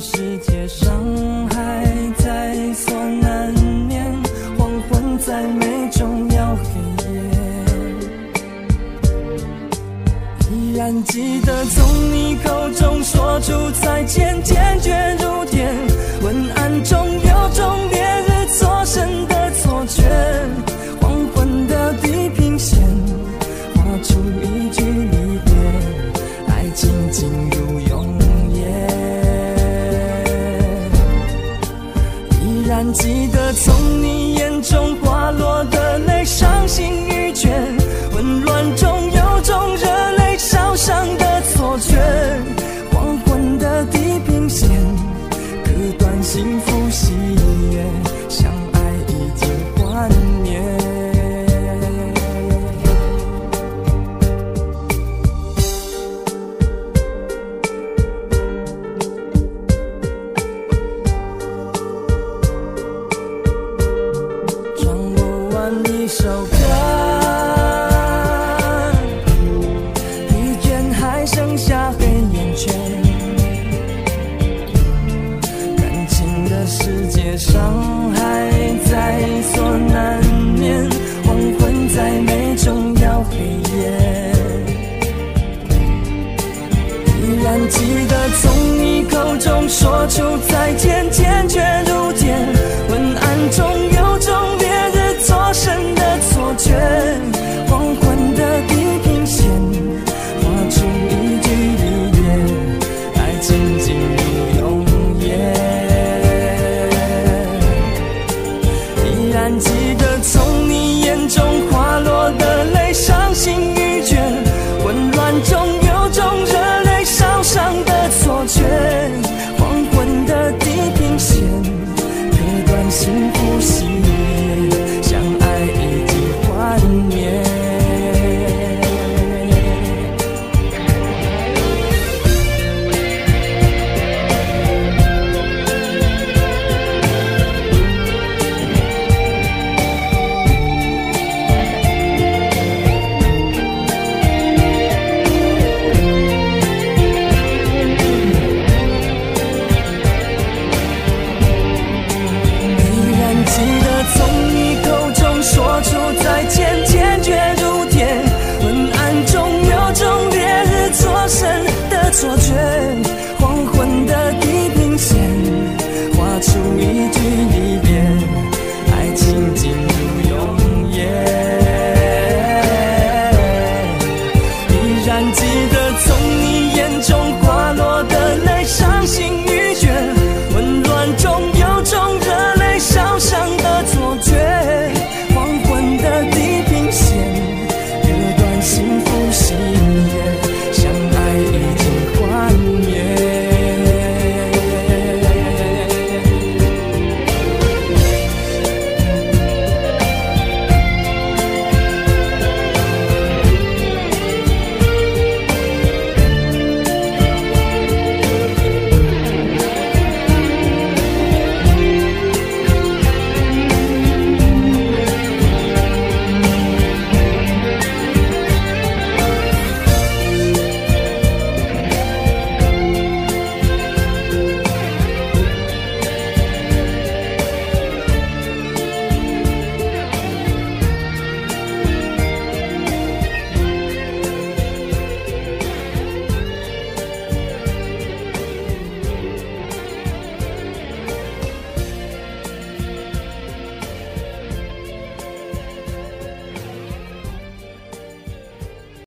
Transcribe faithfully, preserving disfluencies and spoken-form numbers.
世界伤害在所难免，黄昏再美终要黑夜。依然记得从你口中说出再见，坚决如铁，昏暗中有种烈日灼身的错觉。黄昏的地平线画出一句离别，爱情进入永夜。依然记得从你眼中滑落的泪，伤心欲绝，混乱中有种热泪烧伤的错觉。黄昏的地平线割断幸福喜悦，相爱已经幻灭。唱不完一首歌，疲倦还剩下黑眼圈。感情的世界伤害在所难免，黄昏再美终要黑夜。依然记得从你口中说出再见，坚决如